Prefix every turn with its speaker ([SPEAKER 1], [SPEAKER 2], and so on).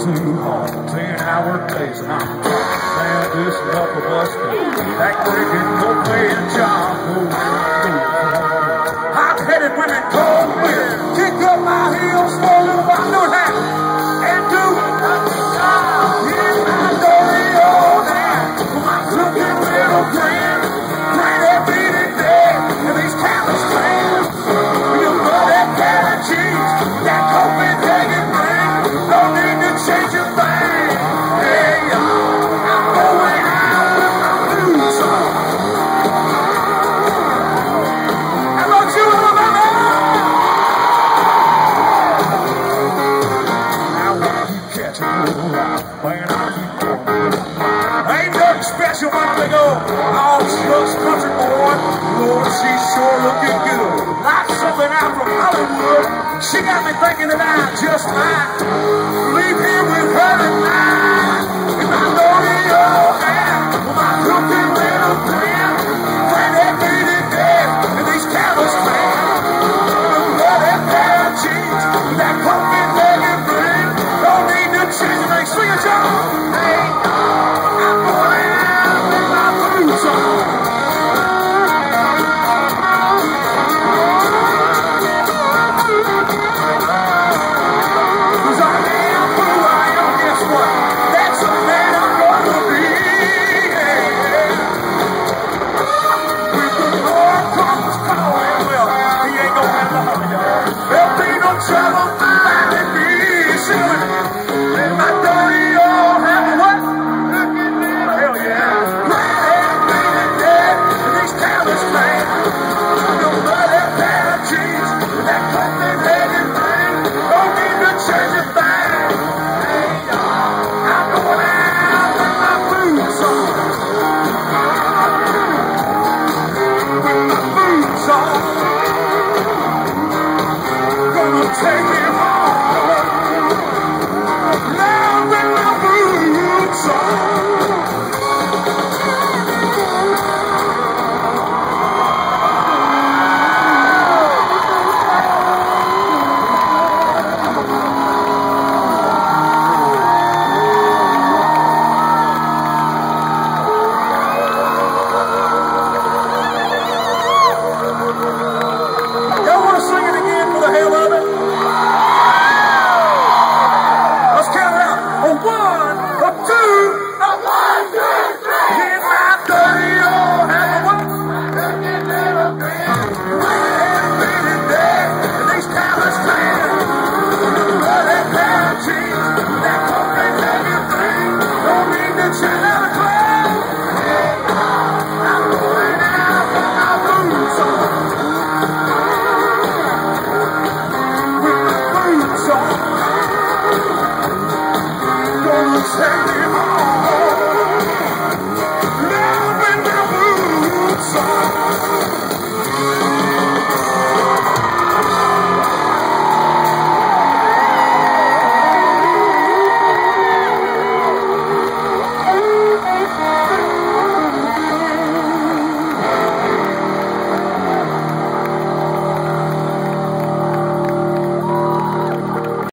[SPEAKER 1] too hard. 10-hour days and I'm man, this knuckle busting. That cricket no playing job. Hot-headed women cold wind. Kick up my heels, swollen about no hat. And do in my dirty old hand. My looking little friend. Right up in it dead. And these callous clams. You love that cat and cheese. That Copenhagen brand. No need to change a thing. Hey, y'all. I'm going out with my boots on. How about you, Alabama? Now I keep catching you out. When I keep going. Ain't nothing special when they go. All sluts country boy. Lord, she's sure looking good. Like something out from Hollywood. She got me thinking that I just might leave here with her tonight. In my dirty old hand. With my crooked little friend. When they beat it dead. And these callous men. Love that pair of jeans. That Copenhagen brand. Don't need to change a thing. Swing it, y'all. Hey, I'm going out with my boots on. Trouble finding me, shooting in my dirty old hammer. What? Hell yeah. Red, green, and dead. And these callous men. No bloody pair of jeans. That Copenhagen thing. Don't need to change a thing. Hey, y'all. I'm going out with my boots on. With my boots on. Take me home, now with my boots on. Y'all want to sing it again for the hell of it? Take